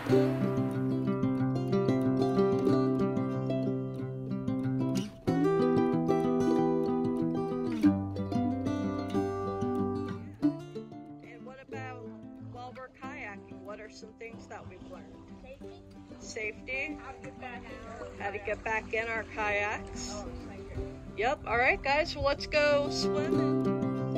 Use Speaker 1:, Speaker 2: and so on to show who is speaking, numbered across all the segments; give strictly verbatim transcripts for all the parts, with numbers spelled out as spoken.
Speaker 1: Some things that we've learned. Safety. Safety. How to get back in, How to get back in our kayaks. Oh, yep. All right, guys. Well, let's go swimming.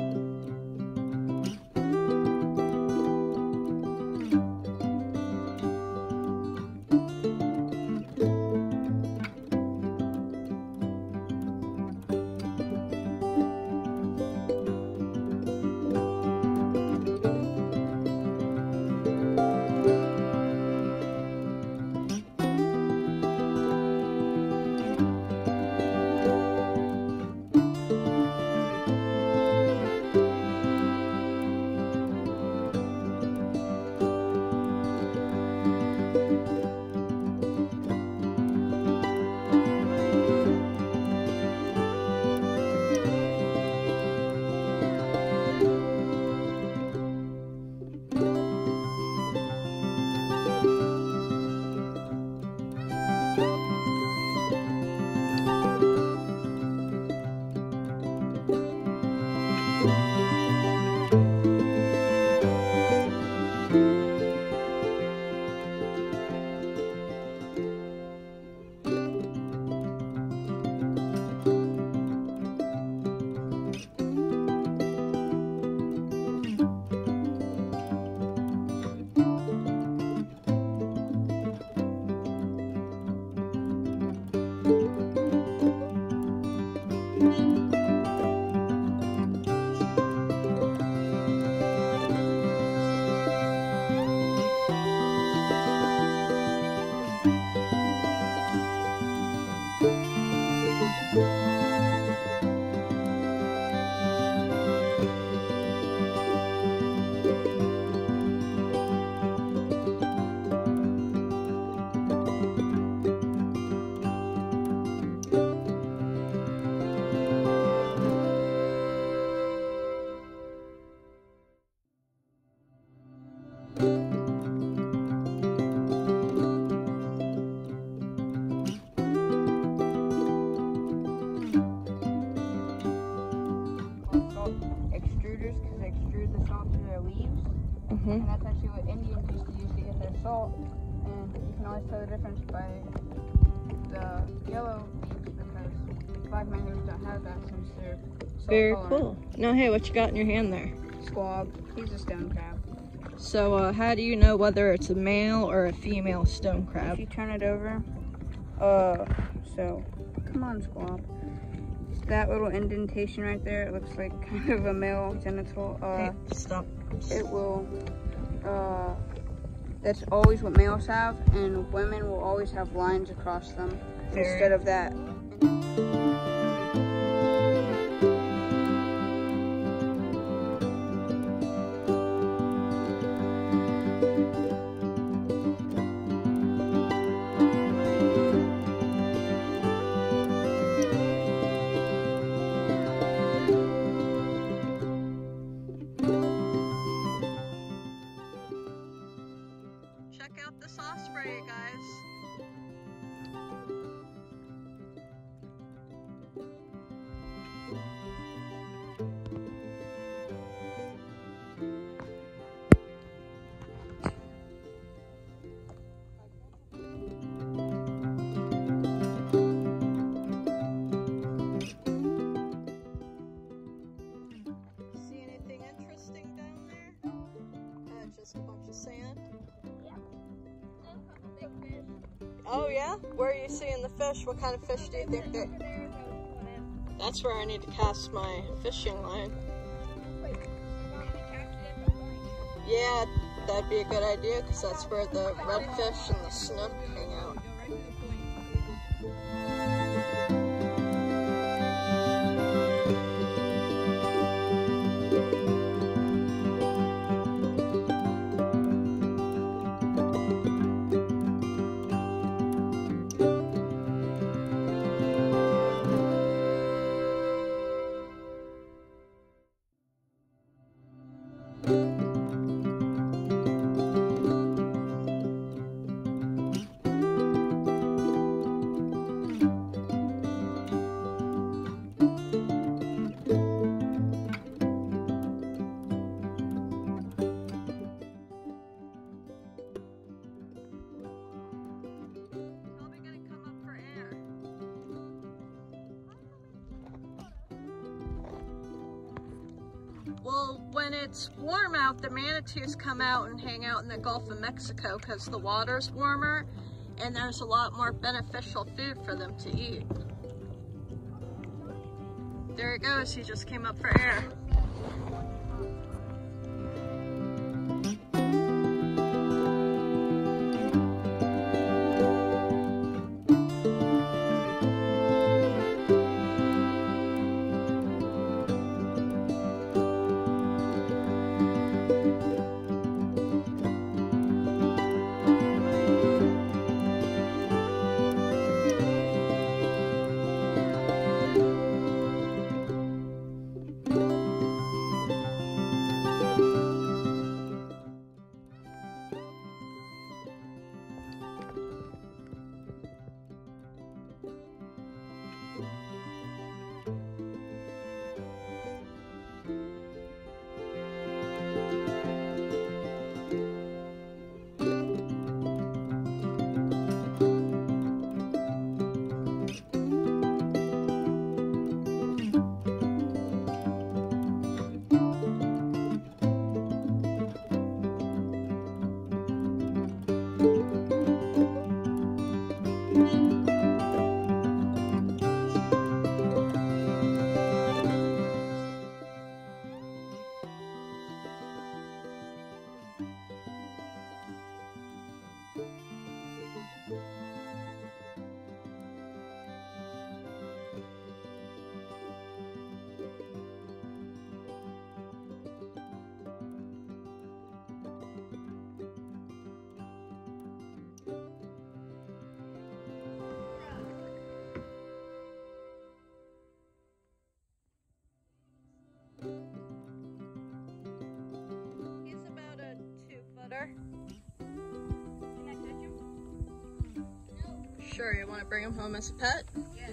Speaker 2: Mm-hmm. And that's actually what Indians used to use to get their salt. And you can always tell the difference by the yellow beads because black mangroves don't have that since they're salt
Speaker 1: Very
Speaker 2: tolerant.
Speaker 1: cool. Now, hey, what you got in your hand there?
Speaker 2: Squab. He's a stone crab.
Speaker 1: So, uh, how do you know whether it's a male or a female stone crab?
Speaker 2: If you turn it over, uh, so, come on, Squab. It's that little indentation right there, it looks like kind of a male genital. Uh,
Speaker 1: hey, stop.
Speaker 2: It will, uh, that's always what males have, and women will always have lines across them Very. instead of that.
Speaker 1: Check out this osprey, guys. See anything interesting down there? Uh, just a bunch of sand. Oh yeah? Where are you seeing the fish? What kind of fish do you think they're? That's where I need to cast my fishing line. Yeah, that'd be a good idea because that's where the redfish and the snook hang out. it's warm out, the manatees come out and hang out in the Gulf of Mexico because the water's warmer and there's a lot more beneficial food for them to eat. There it goes, he just came up for air. He's about a two footer. Can I touch him? No. Sure, you want to bring him home as a pet?
Speaker 2: Yes.